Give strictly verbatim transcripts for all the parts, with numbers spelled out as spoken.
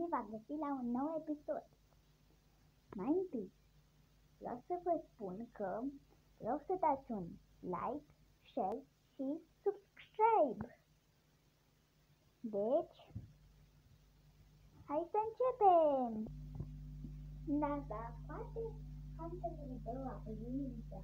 Bine v-am găsit la un nou episod. Mai întâi, vreau să vă spun că vreau să dați un like, share și subscribe. Deci, hai să începem! Da, da, poate am să video apărința.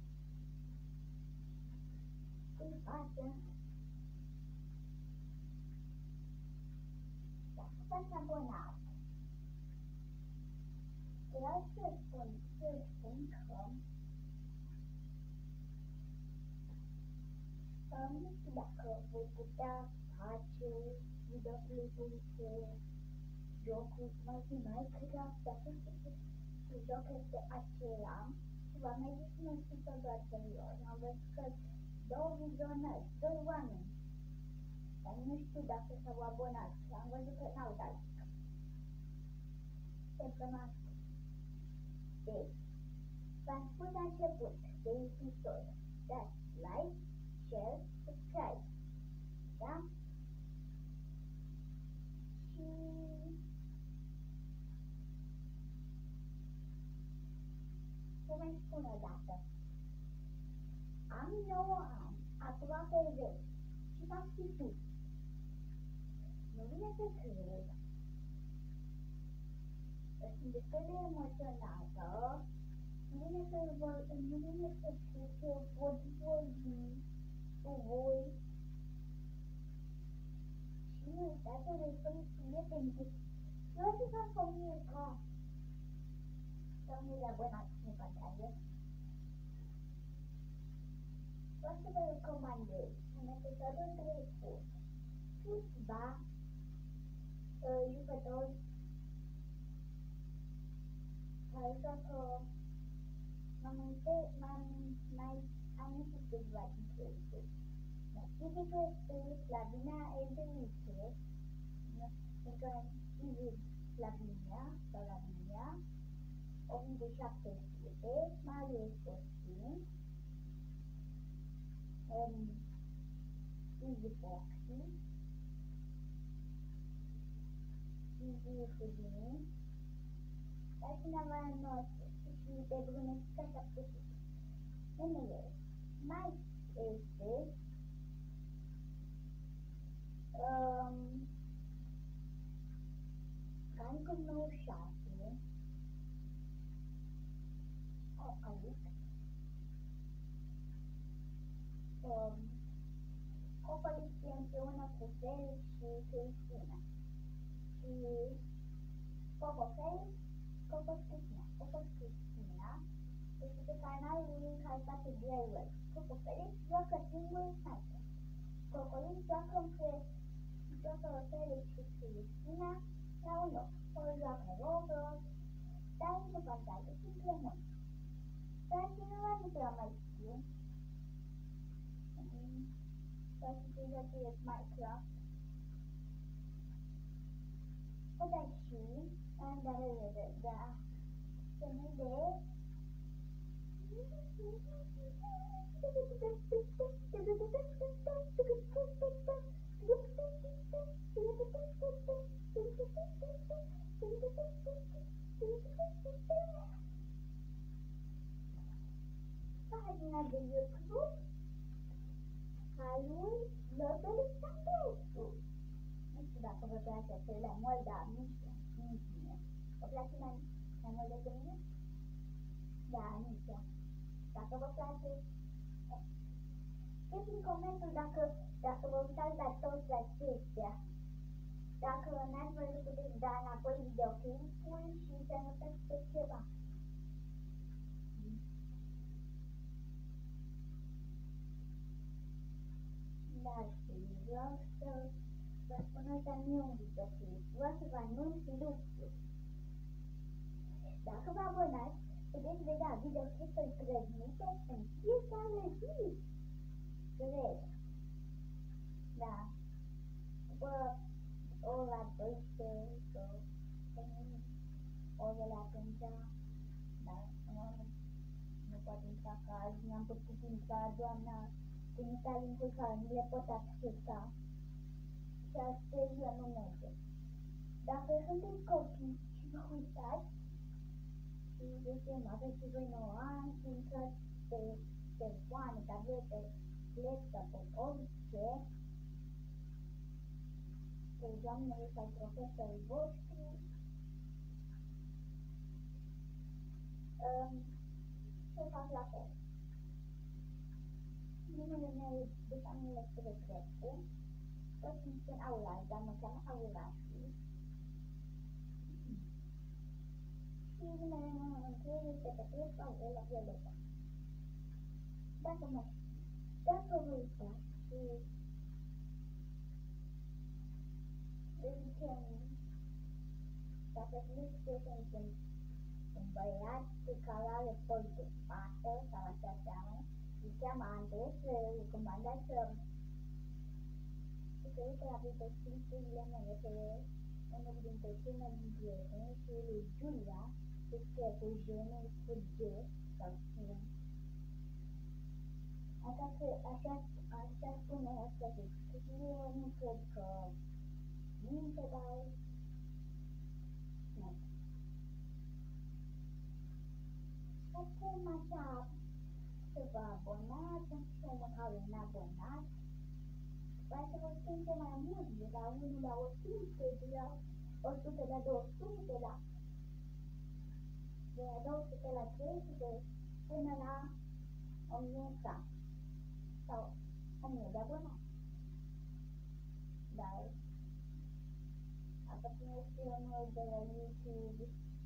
Cum face? Dacă v-ați abonat, vreau să spun, să spun că um, nu știu dacă voi putea face videoclipuri cu jocul cum ar fi Minecraft, dacă jocul este acela și v-am mai zis un episod anterior, am văzut că două vizionări, doi oameni, dar nu știu dacă s-au abonat și am văzut că n-au dat. Săptămâna. Deci, v-am spus la început de episod, dați like, share, subscribe, da? Și să mai spun o dată, am nouă ani, aproape zece și v-am spus, nu vine să cred, sunt destul de emoționată, nu vine să vă, nu vine să cred că pot vorbi cu voi și nu uitați să vă spun prieteni, eu să fac o mie ca să nu le abonați în pătrare. Vreau să vă recomandez un episodul trecut câțiva uh, jucători care joacă m-am mai amintit câțiva dintre ei. Tipică este Flavina Eldenice, adică Flavinia sau Lavinia, o mie șapte sute, Marius Costin, um, Easy Foxy, Easy Fudini, dar cineva nostru și de Brunesca șapte sute. Numele mai este um, Canicul nouăzeci și șase, Ocalic, um, Ocalic e împreună cu Fel și Cristina și Coco Fel, Coco Cristina, Coco Cristina este pe canalul lui care face D I Y. Coco Fel joacă singur sniper. Cocolic joacă împreună joacă Fel și Cristina la un loc. O joacă Roblox, dar nu contează, simplement. Dar cineva nu prea mai știu. Dar și ce joacă e Minecraft. O da și, am dat de da, să nu de pagina de YouTube a lui Lotul Sandrescu. Nu știu dacă vă place acele mult, dar nu știu, nici mine. Vă place mai, mai mult decât mine? Da, nici eu. Dacă vă place, scrieți în comentul dacă, dacă vă uitați la toți acestea. Dacă n-ați văzut, puteți da înapoi videoclipul și să notați pe ceva. Da, și vreau să vă spun asta nu e un videoclip, vreau să vă anunț lucruri. Dacă vă abonați, puteți vedea videoclipuri grăbite în fiecare zi. Cred. Da. După ora doisprezece, orele atunci, da, nu, nu poate intra ca azi, n-am putut intra, doamna, trimita link-uri care nu le pot accesa și astăzi nu merge. Dacă sunteți copii și vă uitați și de exemplu aveți și voi nouă ani și intrați pe telefoane, tablete, laptop, orice, pe doamnele sau profesorii voștri, um, se fac la fel. Numele meu e Besamile Strecrescu, toți îmi spun Auraș, dar mă cheamă Aurașul. Și numele meu întâi este Petrescu Aurela Violeta. Dacă mă dacă vă uitați și de zicem, dacă știți că sunt un băiat care are păr de fată sau așa cheamă, se cheamă Andrei, să recomandați să se uite la videoclipurile mele pe unul dintre cei mai buni prieteni și lui Giulia, se scrie cu J, nu cu G sau C. Așa că așa, așa spune asta de scrie, nu cred că minte, dar nu. Facem așa ceva abonat, și măcar un abonat. Poate să vă strânge mai mult, de la unu la o sută, de la o sută la două sute, la de la două sute la trei sute, până la o mie sau o mie de abonați. Dar asta țineți filmul de la YouTube.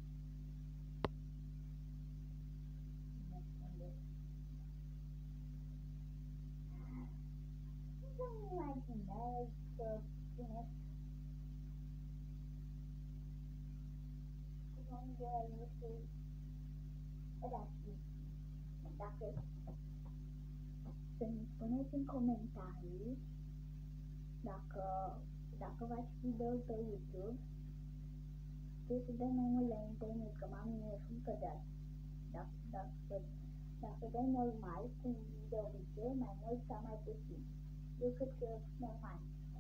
Nu-mi imaginez să țineți filmul de la YouTube. Dați, dacă să-mi spuneți în comentarii dacă, dacă v-ați video pe YouTube, știți să dai mai mult la internet, că mami e frică de asta. Dacă, dacă, dacă dai normal, cum de obicei, mai mult sau mai puțin. Eu cred că normal.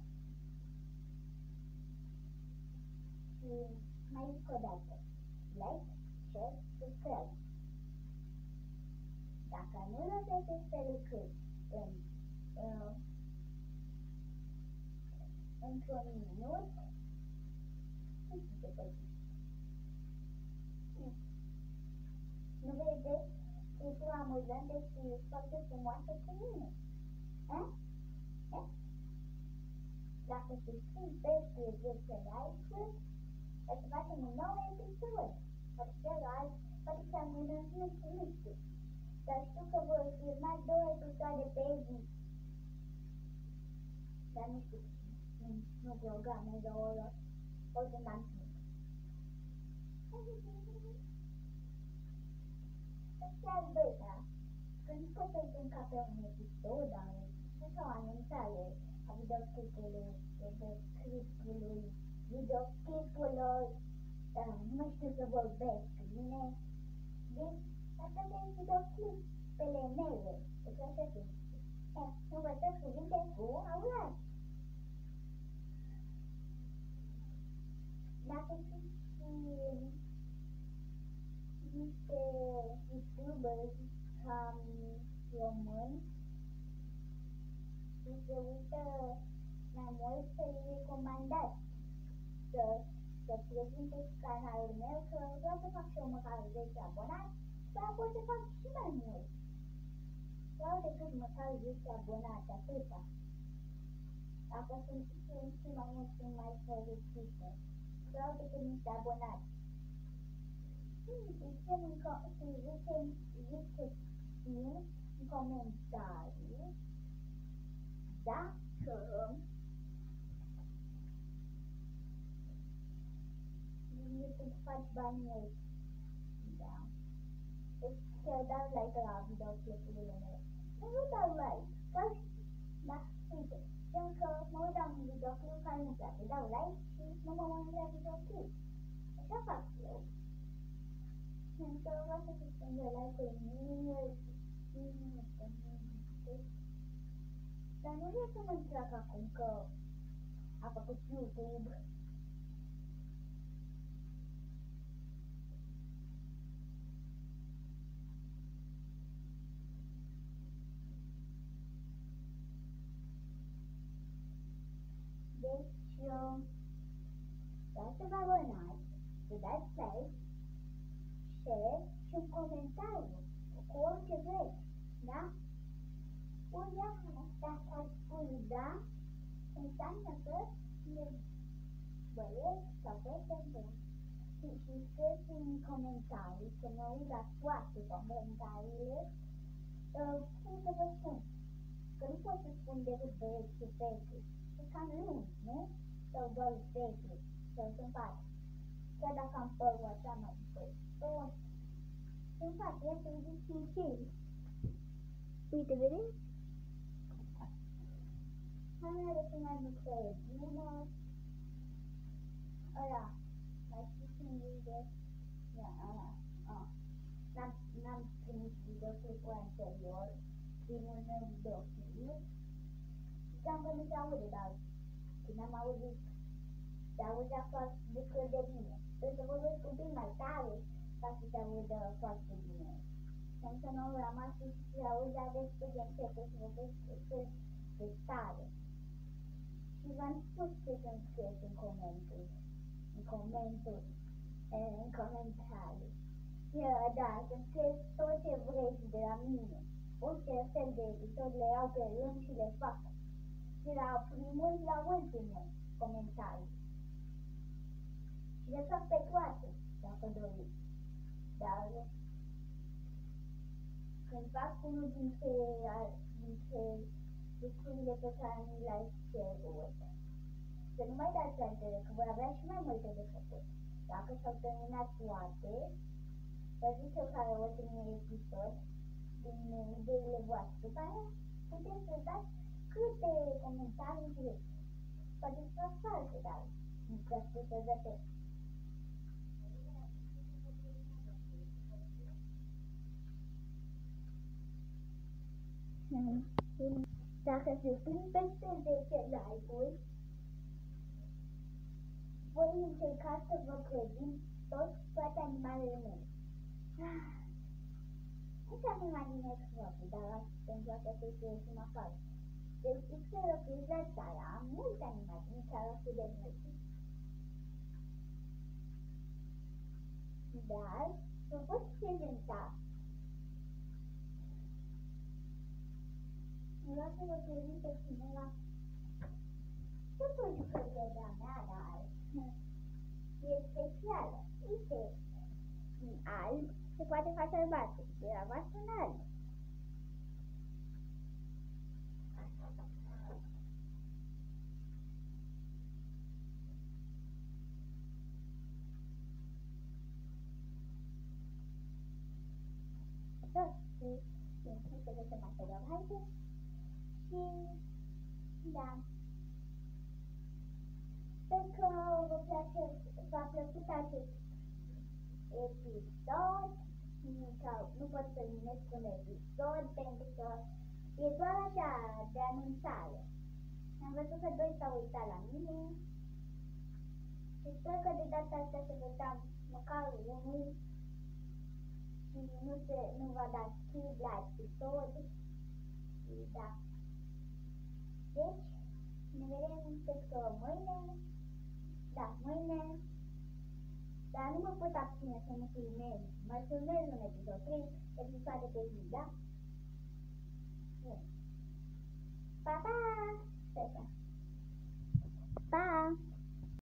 Și mai zic o dată, like, share, subscribe. Dacă nu lăsați aceste lucruri în, uh, într-un minut, nu știu ce să zic. Nu vedeți? Ești o amuzantă și foarte frumoasă cu mine. Eh? Eh? Dacă susțin peste zece like-uri, o să facem un nou episod. Poate celălalt, poate să amânăm, nu știu, nu știu. Dar știu că vor filma două episoade pe zi. Dar nu știu, nu, nu programez o oră, o să n-am timp. Și al doilea, când pot să zic ca pe un episod, dar nu sau anunțare a videoclipului, videoclipului, videoclipului, nu mai știu să vorbesc bine, deci asta de videoclipele mele, deci așa se zice. Eh, învățăm cuvinte cu Auraș. Dacă știți și niște youtuberi cam români și se uită mai mult să-i recomandați să, să prezinte canalul meu, că vreau să fac și eu măcar zece abonați, dar pot să fac și mai mult. Vreau decât măcar zece abonați, atâta. Dacă sunt și mai mult și mai fericite. Vreau decât niște abonați. Și zicem în, co și zicem, ziceți în comentarii dacă YouTube faci bani mulți. Da. Deci chiar dau like la videoclipurile mele. Nu dau like, ca da, uite, știu că mă uit la un videoclip care nu-mi place, dau like și nu mă uit la videoclip. Așa fac eu. Pentru că vreau să se strângă like-uri mie și nu știu. Dar nu vreau să mă întrag acum că a făcut YouTube. Deci, uh, vreau să vă abonați, să dați like, share și un comentariu cu orice vreți, da? Uia, dacă ați spus da, înseamnă că e băieți sau fete buni. Și, și scrieți în comentarii, să mă uit la toate comentariile, uh, cum să vă spun, că nu pot să spun decât băieți și fete, e cam lung, nu? Sau doar fete, sau sunt fate. Chiar dacă am părul așa mai băi, uh, sunt fate, ia să-mi zic sincer. Uite, vedeți? Hai de cum mai lucră e bună. Ăla, mai știți un video? Ia, ăla, a. N-am, n-am trimis videoclipul anterior, primul meu videoclip. Și am văzut să aude, dar când am auzit, se auzea foarte destul de bine. Trebuie să vorbesc un pic mai tare ca să se audă foarte bine. Însă nouă la masă și se auzea destul de încet, să vorbesc destul de tare. Și v-am spus ce să-mi scrieți în comentarii, în comentarii, în comentarii. Yeah, da, să-mi scrieți tot ce vreți de la mine. Orice fel de episod le iau pe rând și le fac. Și la primul, la ultimul comentarii. Și le fac pe toate, dacă doriți. Dar când fac unul dintre, dintre lucrurile pe care mi le-ai cerut, să nu mai dați altele, că voi avea și mai multe de făcut. Dacă s-au terminat toate, vă zic eu care ultimul episod din ideile voastre. După aia puteți să dați câte comentarii vreți. Poate să fac false, dar nu prea știu să gătesc. Dacă se prind peste zece like-uri, voi încerca să vă prezint toți toate animalele mele. Nu se animale necroate, dar pentru asta se fie și mă fac. Deci zic să răpiți la țara, am multe animale, nu chiar atât de multe. Dar vă pot prezenta. Vreau să vă prezint pe cineva. Tot o jucărie de-a mea, dar e specială. Uite, în alb se poate face albastru, de la voastră în alb. Așa, și înțeleg să găsim asta de haide. Și, da. Sper că vă place, v-a plăcut acest episod. Sau nu pot să numesc un episod pentru că e doar așa de anunțare. Am văzut că doi s-au uitat la mine și sper că de data asta să vă dau măcar unul și nu, se, nu va da skip la episod. Și da. Deci, ne vedem, cred că mâine, da, mâine, dar nu mă pot abține să nu filmez, mai filmez un episod, trei episoade pe zi, da? Bun. Pa, pa!